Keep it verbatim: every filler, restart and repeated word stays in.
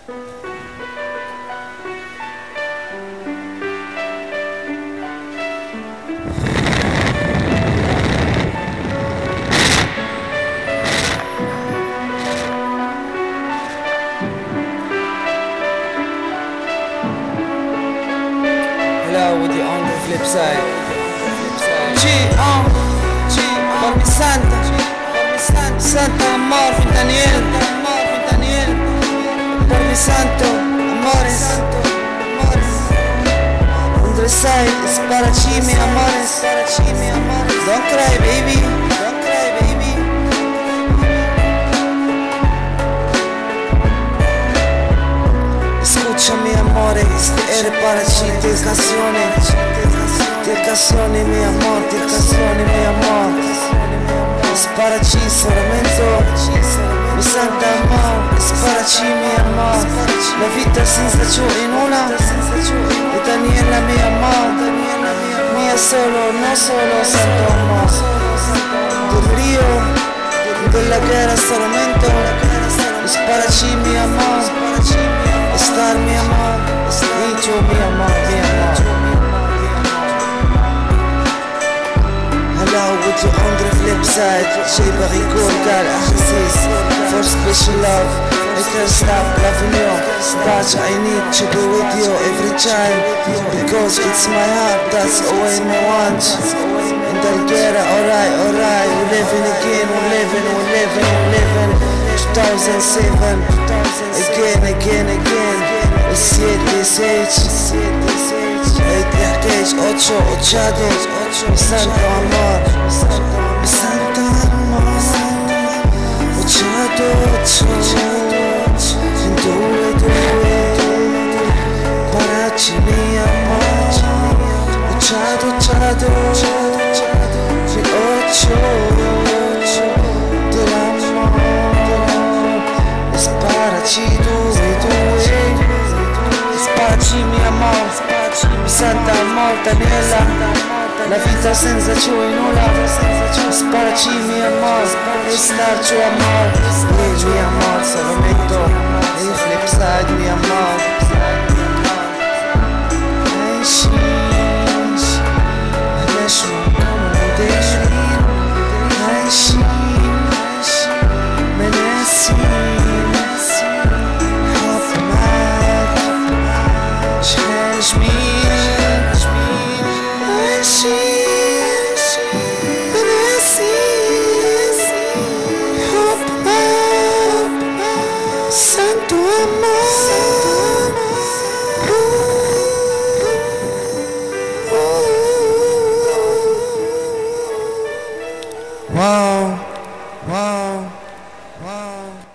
Hello, with you on the flip side. G, uh, G, por mi santa, Santa amor, Daniel, Daniel, por mi santo, amores, on the side, es para ti, mi amores, don't cry, baby, don't cry, baby. Escucha mi amore, este era para ti, te canciones, te canciones mi amor, te canciones mi amor. Es para ti solamente, mi santa amor, es para ti mi amor. La vita senza ciò in una, e Daniela mi amor, mia solo, no solo santo amor. Del río, della guerra solamente, es para ti mi amor. Estar mi amor, dicho mi amor, mi amor. Hello, with you on the flip side. شي بغيكون قال أحاسيس for special love. I can't stop loving you, but I need to be with you every time, because it's my heart, that's all I want. And I'll get it, alright, alright. We're living again, we're living, we're living, we're living. two thousand seven, again, again, again. siete, seis, eight, eight, ocho, ochado, santo amor, santo amor, ochado, ocho, due, due, para ti mi amor, ochado, ochado, ocho, del amor, es para ti, due, due. Spaci mi amor, mi santa amor, Daniela, la vita senza ciò in nulla. Spaci mi amor, e star ciò amor, e mi amor, solamente il flip side mi amor. Ai sì, adesso non mi deixo, ai sì, me ne sì. Santo amor, wow, wow, wow.